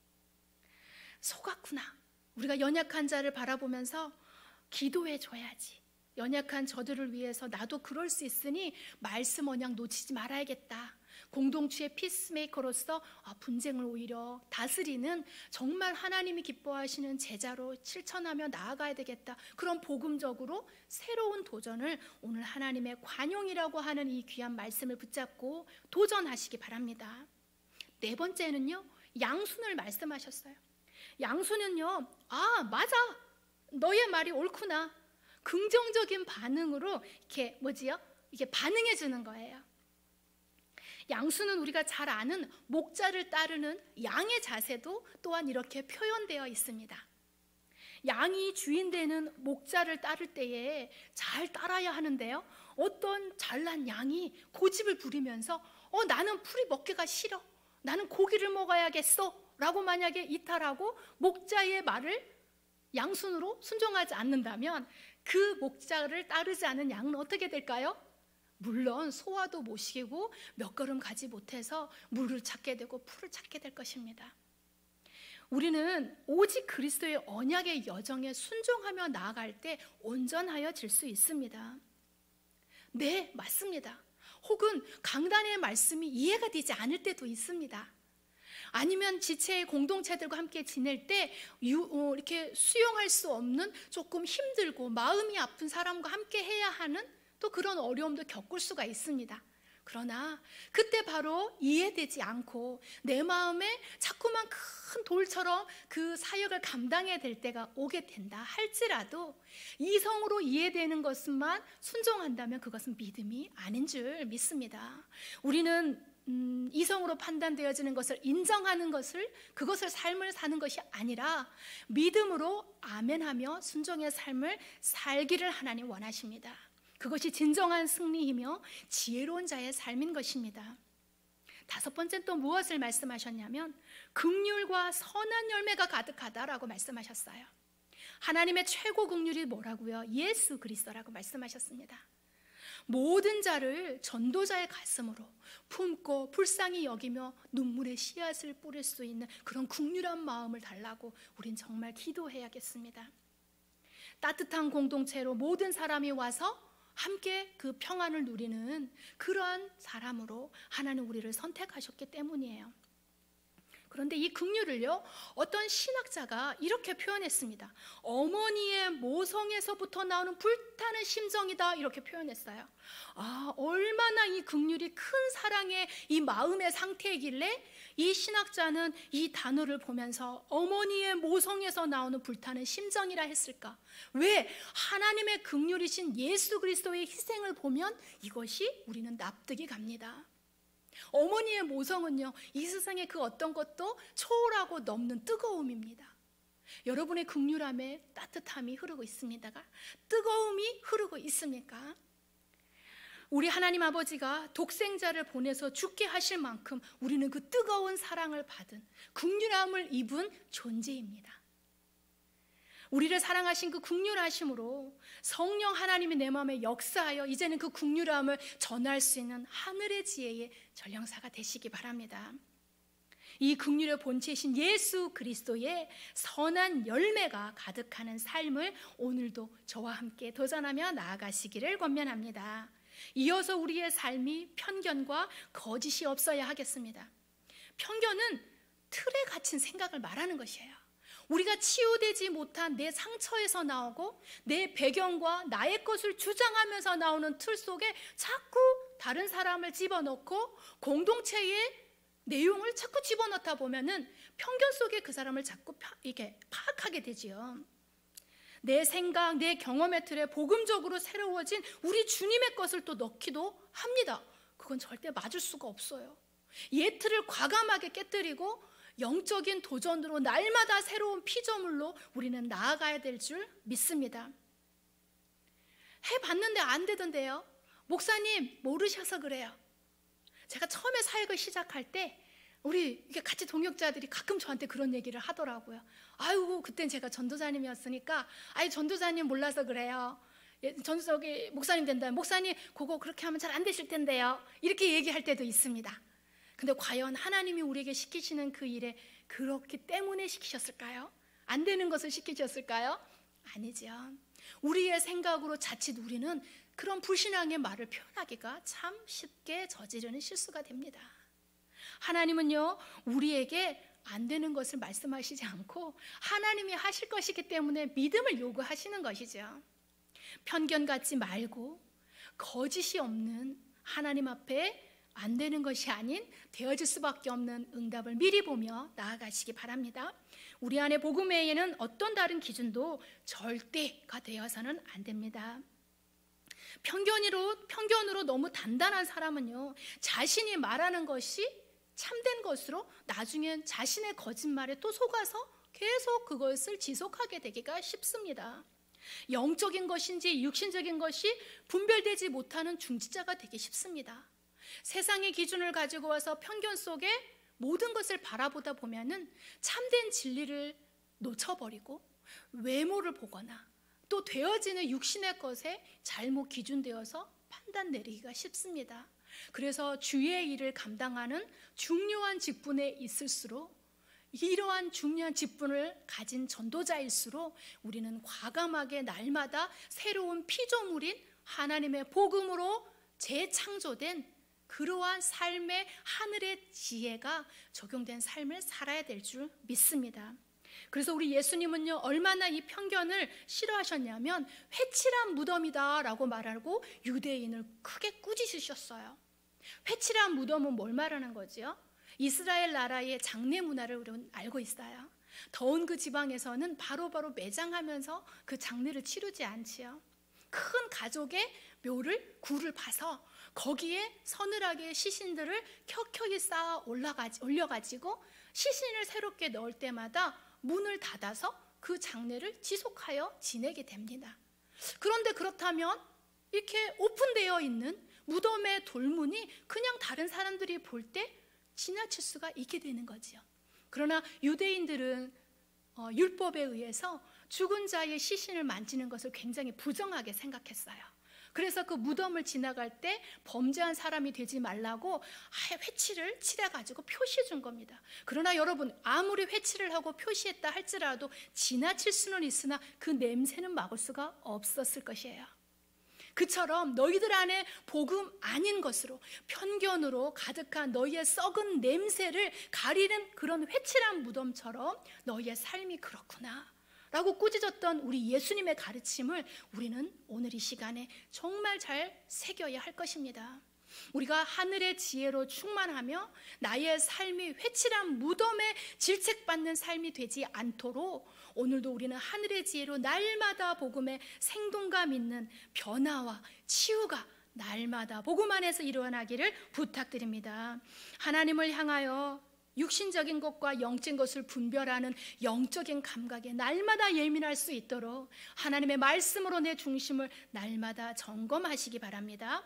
Speaker 1: 속았구나. 우리가 연약한 자를 바라보면서 기도해 줘야지. 연약한 저들을 위해서 나도 그럴 수 있으니 말씀 언약 놓치지 말아야겠다. 공동체의 피스메이커로서 분쟁을 오히려 다스리는 정말 하나님이 기뻐하시는 제자로 실천하며 나아가야 되겠다. 그런 복음적으로 새로운 도전을 오늘 하나님의 관용이라고 하는 이 귀한 말씀을 붙잡고 도전하시기 바랍니다. 네 번째는요, 양순을 말씀하셨어요. 양순은요, 맞아, 너의 말이 옳구나. 긍정적인 반응으로 이게 반응해 주는 거예요. 양수는 우리가 잘 아는 목자를 따르는 양의 자세도 또한 이렇게 표현되어 있습니다. 양이 주인 되는 목자를 따를 때에 잘 따라야 하는데요, 어떤 잘난 양이 고집을 부리면서 나는 풀이 먹기가 싫어, 나는 고기를 먹어야겠어 라고 만약에 이탈하고 목자의 말을 양순으로 순종하지 않는다면 그 목자를 따르지 않은 양은 어떻게 될까요? 물론 소화도 못 시키고 몇 걸음 가지 못해서 물을 찾게 되고 풀을 찾게 될 것입니다. 우리는 오직 그리스도의 언약의 여정에 순종하며 나아갈 때 온전하여질 수 있습니다. 네, 맞습니다. 혹은 강단의 말씀이 이해가 되지 않을 때도 있습니다. 아니면 지체의 공동체들과 함께 지낼 때 이렇게 수용할 수 없는 조금 힘들고 마음이 아픈 사람과 함께 해야 하는 또 그런 어려움도 겪을 수가 있습니다. 그러나 그때 바로 이해되지 않고 내 마음에 자꾸만 큰 돌처럼 그 사역을 감당해야 될 때가 오게 된다 할지라도 이성으로 이해되는 것만 순종한다면 그것은 믿음이 아닌 줄 믿습니다. 우리는 이성으로 판단되어지는 것을 인정하는 그것을 삶을 사는 것이 아니라 믿음으로 아멘하며 순종의 삶을 살기를 하나님 원하십니다. 그것이 진정한 승리이며 지혜로운 자의 삶인 것입니다. 다섯 번째는 또 무엇을 말씀하셨냐면 긍휼과 선한 열매가 가득하다라고 말씀하셨어요. 하나님의 최고 긍휼이 뭐라고요? 예수 그리스도라고 말씀하셨습니다. 모든 자를 전도자의 가슴으로 품고 불쌍히 여기며 눈물의 씨앗을 뿌릴 수 있는 그런 긍휼한 마음을 달라고 우린 정말 기도해야겠습니다. 따뜻한 공동체로 모든 사람이 와서 함께 그 평안을 누리는 그러한 사람으로 하나님 우리를 선택하셨기 때문이에요. 그런데 이 긍휼을요, 어떤 신학자가 이렇게 표현했습니다. 어머니의 모성에서부터 나오는 불타는 심정이다, 이렇게 표현했어요. 얼마나 이 긍휼이 큰 사랑의 이 마음의 상태이길래 이 신학자는 이 단어를 보면서 어머니의 모성에서 나오는 불타는 심정이라 했을까? 왜? 하나님의 긍휼이신 예수 그리스도의 희생을 보면 이것이 우리는 납득이 갑니다. 어머니의 모성은요, 이 세상의 그 어떤 것도 초월하고 넘는 뜨거움입니다. 여러분의 긍휼함에 따뜻함이 흐르고 있습니다가 뜨거움이 흐르고 있습니까? 우리 하나님 아버지가 독생자를 보내서 죽게 하실 만큼 우리는 그 뜨거운 사랑을 받은 긍휼함을 입은 존재입니다. 우리를 사랑하신 그 긍휼하심으로 성령 하나님이 내 마음에 역사하여 이제는 그 긍휼함을 전할 수 있는 하늘의 지혜의 전령사가 되시기 바랍니다. 이 긍휼의 본체이신 예수 그리스도의 선한 열매가 가득하는 삶을 오늘도 저와 함께 도전하며 나아가시기를 권면합니다. 이어서 우리의 삶이 편견과 거짓이 없어야 하겠습니다. 편견은 틀에 갇힌 생각을 말하는 것이에요. 우리가 치유되지 못한 내 상처에서 나오고 내 배경과 나의 것을 주장하면서 나오는 틀 속에 자꾸 다른 사람을 집어넣고 공동체의 내용을 자꾸 집어넣다 보면은 편견 속에 그 사람을 자꾸 이게 파악하게 되지요. 내 생각, 내 경험의 틀에 복음적으로 새로워진 우리 주님의 것을 또 넣기도 합니다. 그건 절대 맞을 수가 없어요. 옛 틀을 과감하게 깨뜨리고 영적인 도전으로 날마다 새로운 피조물로 우리는 나아가야 될 줄 믿습니다. 해봤는데 안 되던데요. 목사님 모르셔서 그래요. 제가 처음에 사역을 시작할 때 우리 같이 동역자들이 가끔 저한테 그런 얘기를 하더라고요. 아이고 그땐 제가 전도사님이었으니까 아이 전도사님 몰라서 그래요. 전도석이 목사님 된다면 목사님 그거 그렇게 하면 잘 안 되실 텐데요. 이렇게 얘기할 때도 있습니다. 근데 과연 하나님이 우리에게 시키시는 그 일에 그렇기 때문에 시키셨을까요? 안 되는 것을 시키셨을까요? 아니죠. 우리의 생각으로 자칫 우리는 그런 불신앙의 말을 표현하기가 참 쉽게 저지르는 실수가 됩니다. 하나님은요 우리에게 안 되는 것을 말씀하시지 않고 하나님이 하실 것이기 때문에 믿음을 요구하시는 것이죠. 편견 갖지 말고 거짓이 없는 하나님 앞에 안 되는 것이 아닌 되어질 수밖에 없는 응답을 미리 보며 나아가시기 바랍니다. 우리 안에 복음 외에는 어떤 다른 기준도 절대가 되어서는 안 됩니다. 편견으로 너무 단단한 사람은요 자신이 말하는 것이 참된 것으로 나중엔 자신의 거짓말에 또 속아서 계속 그것을 지속하게 되기가 쉽습니다. 영적인 것인지 육신적인 것이 분별되지 못하는 중지자가 되기 쉽습니다. 세상의 기준을 가지고 와서 편견 속에 모든 것을 바라보다 보면은 참된 진리를 놓쳐버리고 외모를 보거나 또 되어지는 육신의 것에 잘못 기준되어서 판단 내리기가 쉽습니다. 그래서 주의 일을 감당하는 중요한 직분에 있을수록 이러한 중요한 직분을 가진 전도자일수록 우리는 과감하게 날마다 새로운 피조물인 하나님의 복음으로 재창조된 그러한 삶의 하늘의 지혜가 적용된 삶을 살아야 될 줄 믿습니다. 그래서 우리 예수님은요 얼마나 이 편견을 싫어하셨냐면 회칠한 무덤이다 라고 말하고 유대인을 크게 꾸짖으셨어요. 회칠한 무덤은 뭘 말하는 거지요? 이스라엘 나라의 장례 문화를 우리는 알고 있어요. 더운 그 지방에서는 바로바로 매장하면서 그 장례를 치르지 않지요. 큰 가족의 묘를 굴을 파서 거기에 서늘하게 시신들을 켜켜이 쌓아 올려가지고 시신을 새롭게 넣을 때마다 문을 닫아서 그 장례를 지속하여 지내게 됩니다. 그런데 그렇다면 이렇게 오픈되어 있는 무덤의 돌문이 그냥 다른 사람들이 볼 때 지나칠 수가 있게 되는 거지요. 그러나 유대인들은 율법에 의해서 죽은 자의 시신을 만지는 것을 굉장히 부정하게 생각했어요. 그래서 그 무덤을 지나갈 때 범죄한 사람이 되지 말라고 회칠을 칠해가지고 표시해 준 겁니다. 그러나 여러분 아무리 회칠을 하고 표시했다 할지라도 지나칠 수는 있으나 그 냄새는 막을 수가 없었을 것이에요. 그처럼 너희들 안에 복음 아닌 것으로 편견으로 가득한 너희의 썩은 냄새를 가리는 그런 회칠한 무덤처럼 너희의 삶이 그렇구나 라고 꾸짖었던 우리 예수님의 가르침을 우리는 오늘 이 시간에 정말 잘 새겨야 할 것입니다. 우리가 하늘의 지혜로 충만하며 나의 삶이 회칠한 무덤에 질책받는 삶이 되지 않도록 오늘도 우리는 하늘의 지혜로 날마다 복음의 생동감 있는 변화와 치유가 날마다 복음 안에서 일어나기를 부탁드립니다. 하나님을 향하여 육신적인 것과 영적인 것을 분별하는 영적인 감각에 날마다 예민할 수 있도록 하나님의 말씀으로 내 중심을 날마다 점검하시기 바랍니다.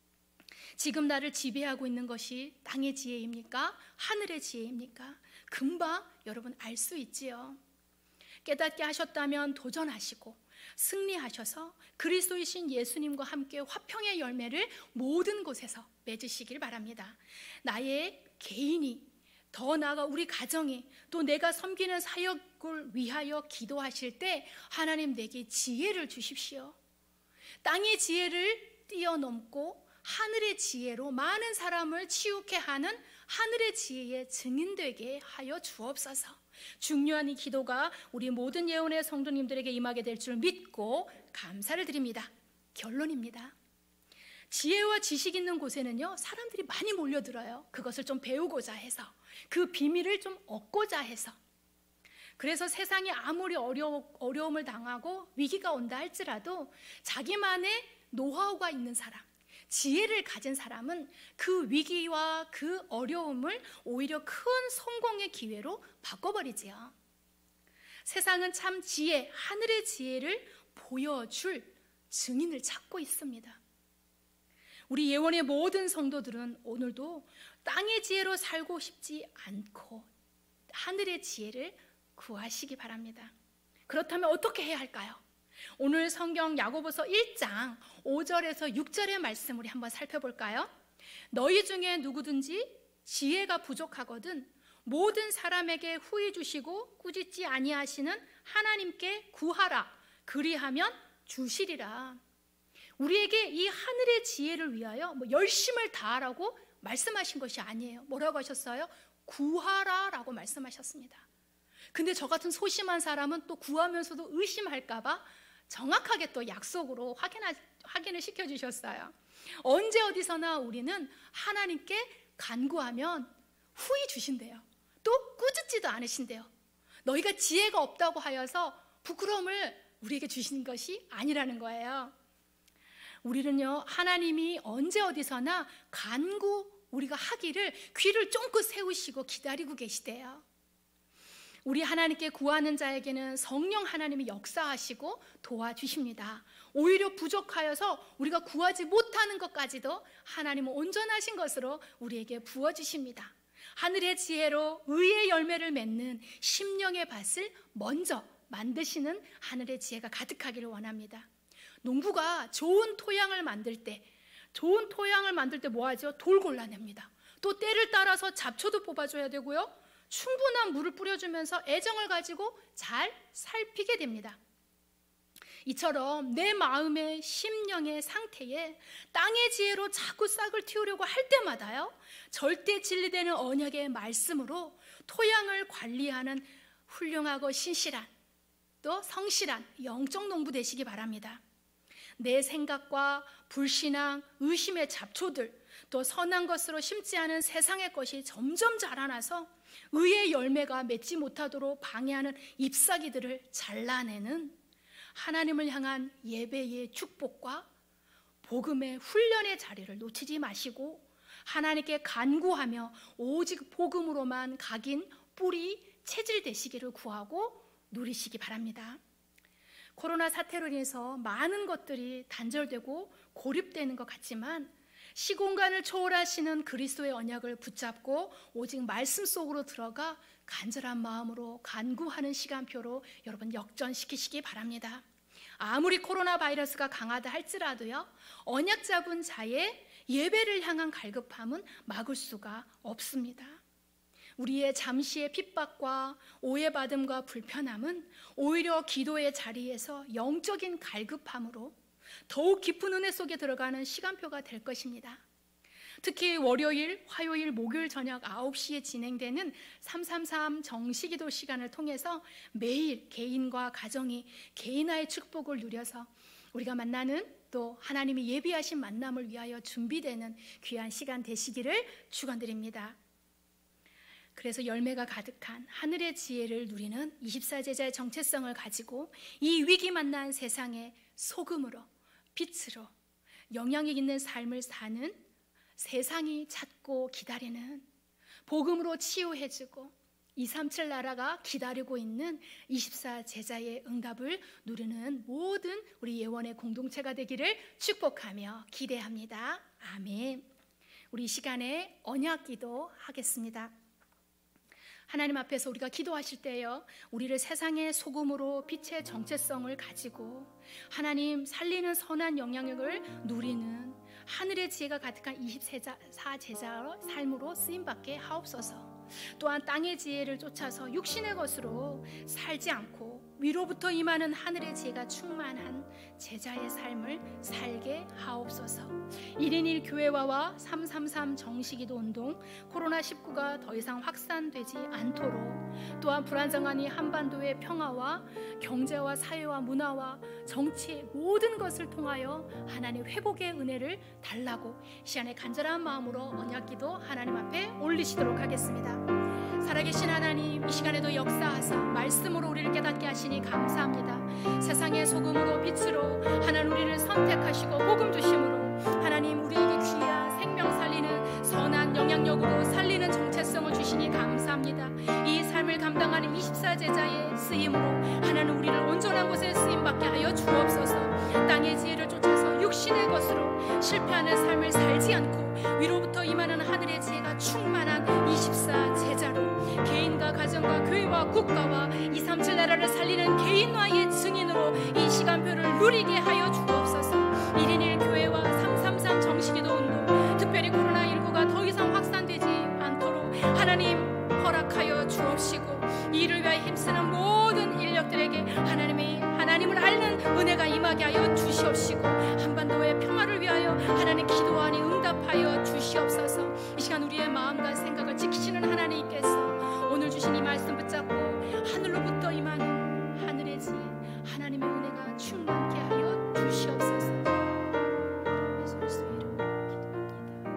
Speaker 1: 지금 나를 지배하고 있는 것이 땅의 지혜입니까? 하늘의 지혜입니까? 금방 여러분 알 수 있지요. 깨닫게 하셨다면 도전하시고 승리하셔서 그리스도이신 예수님과 함께 화평의 열매를 모든 곳에서 맺으시길 바랍니다. 나의 개인이 더 나아가 우리 가정이 또 내가 섬기는 사역을 위하여 기도하실 때 하나님 내게 지혜를 주십시오. 땅의 지혜를 뛰어넘고 하늘의 지혜로 많은 사람을 치유케 하는 하늘의 지혜의 증인되게 하여 주옵소서. 중요한 이 기도가 우리 모든 예언의 성도님들에게 임하게 될 줄 믿고 감사를 드립니다. 결론입니다. 지혜와 지식 있는 곳에는요, 사람들이 많이 몰려들어요. 그것을 좀 배우고자 해서, 그 비밀을 좀 얻고자 해서. 그래서 세상이 아무리 어려움을 당하고 위기가 온다 할지라도 자기만의 노하우가 있는 사람, 지혜를 가진 사람은 그 위기와 그 어려움을 오히려 큰 성공의 기회로 바꿔버리지요. 세상은 참 지혜, 하늘의 지혜를 보여줄 증인을 찾고 있습니다. 우리 예원의 모든 성도들은 오늘도 땅의 지혜로 살고 싶지 않고 하늘의 지혜를 구하시기 바랍니다. 그렇다면 어떻게 해야 할까요? 오늘 성경 야고보서 1장 5절에서 6절의 말씀 우리 한번 살펴볼까요? 너희 중에 누구든지 지혜가 부족하거든 모든 사람에게 후히 주시고 꾸짖지 아니하시는 하나님께 구하라. 그리하면 주시리라. 우리에게 이 하늘의 지혜를 위하여 열심을 다하라고 말씀하신 것이 아니에요. 뭐라고 하셨어요? 구하라라고 말씀하셨습니다. 근데 저 같은 소심한 사람은 또 구하면서도 의심할까 봐 정확하게 또 약속으로 확인을 시켜주셨어요. 언제 어디서나 우리는 하나님께 간구하면 후히 주신대요. 또 꾸짖지도 않으신대요. 너희가 지혜가 없다고 하여서 부끄러움을 우리에게 주시는 것이 아니라는 거예요. 우리는요, 하나님이 언제 어디서나 간구 우리가 하기를 귀를 쫑긋 세우시고 기다리고 계시대요. 우리 하나님께 구하는 자에게는 성령 하나님이 역사하시고 도와주십니다. 오히려 부족하여서 우리가 구하지 못하는 것까지도 하나님은 온전하신 것으로 우리에게 부어주십니다. 하늘의 지혜로 의의 열매를 맺는 심령의 밭을 먼저 만드시는 하늘의 지혜가 가득하기를 원합니다. 농부가 좋은 토양을 만들 때 뭐 하죠? 돌 골라냅니다. 또 때를 따라서 잡초도 뽑아줘야 되고요, 충분한 물을 뿌려주면서 애정을 가지고 잘 살피게 됩니다. 이처럼 내 마음의 심령의 상태에 땅의 지혜로 자꾸 싹을 틔우려고 할 때마다요, 절대 진리되는 언약의 말씀으로 토양을 관리하는 훌륭하고 신실한 또 성실한 영적 농부 되시기 바랍니다. 내 생각과 불신앙, 의심의 잡초들, 또 선한 것으로 심지 않은 세상의 것이 점점 자라나서 의의 열매가 맺지 못하도록 방해하는 잎사귀들을 잘라내는 하나님을 향한 예배의 축복과 복음의 훈련의 자리를 놓치지 마시고 하나님께 간구하며 오직 복음으로만 각인 뿌리 체질 되시기를 구하고 누리시기 바랍니다. 코로나 사태로 인해서 많은 것들이 단절되고 고립되는 것 같지만 시공간을 초월하시는 그리스도의 언약을 붙잡고 오직 말씀 속으로 들어가 간절한 마음으로 간구하는 시간표로 여러분 역전시키시기 바랍니다. 아무리 코로나 바이러스가 강하다 할지라도요, 언약 잡은 자의 예배를 향한 갈급함은 막을 수가 없습니다. 우리의 잠시의 핍박과 오해받음과 불편함은 오히려 기도의 자리에서 영적인 갈급함으로 더욱 깊은 은혜 속에 들어가는 시간표가 될 것입니다. 특히 월요일, 화요일, 목요일 저녁 9시에 진행되는 333 정시기도 시간을 통해서 매일 개인과 가정이 개인화의 축복을 누려서 우리가 만나는 또 하나님이 예비하신 만남을 위하여 준비되는 귀한 시간 되시기를 축원드립니다. 그래서 열매가 가득한 하늘의 지혜를 누리는 24제자의 정체성을 가지고 이 위기 만난 세상의 소금으로, 빛으로 영향력 있는 삶을 사는, 세상이 찾고 기다리는, 복음으로 치유해주고 237 나라가 기다리고 있는 24제자의 응답을 누리는 모든 우리 예원의 공동체가 되기를 축복하며 기대합니다. 아멘. 우리 이 시간에 언약 기도 하겠습니다. 하나님 앞에서 우리가 기도하실 때요, 우리를 세상의 소금으로 빛의 정체성을 가지고 하나님 살리는 선한 영향력을 누리는 하늘의 지혜가 가득한 24제자의 삶으로 쓰임받게 하옵소서. 또한 땅의 지혜를 쫓아서 육신의 것으로 살지 않고 위로부터 임하는 하늘의 지혜가 충만한 제자의 삶을 살게 하옵소서. 1인 1교회와와 333 정시기도 운동, 코로나19가 더 이상 확산되지 않도록, 또한 불안정한 이 한반도의 평화와 경제와 사회와 문화와 정치의 모든 것을 통하여 하나님 회복의 은혜를 달라고 시간에 간절한 마음으로 언약기도 하나님 앞에 올리시도록 하겠습니다. 살아계신 하나님, 이 시간에도 역사하사 말씀으로 우리를 깨닫게 하시니 감사합니다. 세상의 소금으로 빛으로 하나님 우리를 선택하시고 복음 주심으로 하나님 우리에게 귀한 생명 살리는 선한 영향력으로 살리는 정체성을 주시니 감사합니다. 이 삶을 감당하는 24제자의 쓰임으로 하나님 우리를 온전한 곳에 쓰임받게 하여 주옵소서. 땅의 지혜를 쫓아서 육신의 것으로 실패하는 삶을 살지 않고 위로부터 임하는 하늘의 지혜가 충만한 24제자로 개인과 가정과 교회와 국가와 237 나라를 살리는 개인화의 증인으로 이 시간표를 누리게 하여 주옵소서. 1인 1교회와 333 정시기도 운동, 특별히 코로나19가 더 이상 확산되지 않도록 하나님 허락하여 주옵시고, 이를 위하여 힘쓰는 모든 인력들에게 하나님을 알는 은혜가 임하게 하여 주시옵시고, 한반도의 평화를 위하여 하나님 기도하니 응답하여 주시옵소서. 이 시간 우리의 마음과 생각을 지키시는 하나님께서 오늘 주신 이 말씀 붙잡고 하늘로부터 임하는 하늘의 지혜, 하나님의 은혜가 충만케 하여 주시옵소서. 예수 그리스도의 이름으로 기도합니다.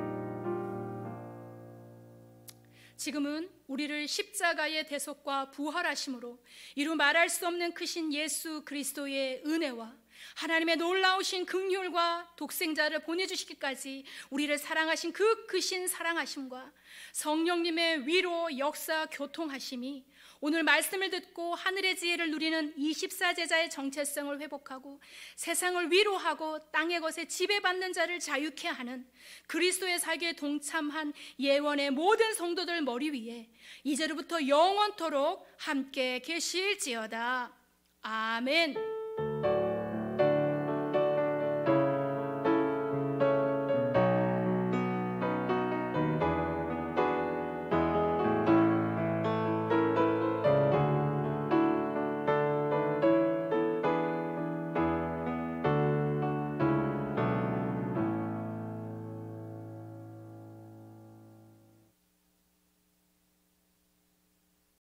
Speaker 1: 지금은 우리를 십자가의 대속과 부활하심으로 이루 말할 수 없는 크신 예수 그리스도의 은혜와 하나님의 놀라우신 긍휼과 독생자를 보내주시기까지 우리를 사랑하신 그 크신 사랑하심과 성령님의 위로 역사 교통하심이 오늘 말씀을 듣고 하늘의 지혜를 누리는 24제자의 정체성을 회복하고 세상을 위로하고 땅의 것에 지배받는 자를 자유케 하는 그리스도의 사기에 동참한 예원의 모든 성도들 머리 위에 이제로부터 영원토록 함께 계실지어다. 아멘.